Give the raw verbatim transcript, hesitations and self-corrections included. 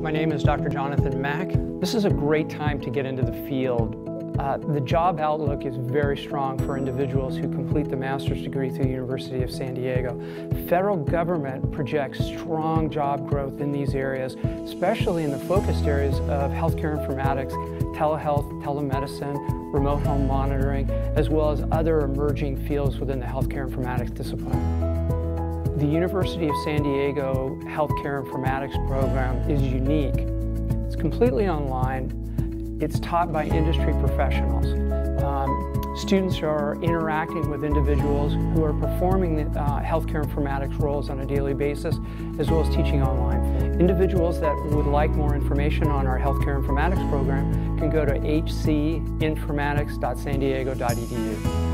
My name is Doctor Jonathan Mack. This is a great time to get into the field. Uh, the job outlook is very strong for individuals who complete the master's degree through the University of San Diego. Federal government projects strong job growth in these areas, especially in the focused areas of healthcare informatics, telehealth, telemedicine, remote home monitoring, as well as other emerging fields within the healthcare informatics discipline. The University of San Diego Healthcare Informatics program is unique. It's completely online. It's taught by industry professionals. Um, students are interacting with individuals who are performing uh, healthcare informatics roles on a daily basis, as well as teaching online. Individuals that would like more information on our healthcare informatics program can go to h c informatics dot san diego dot e d u.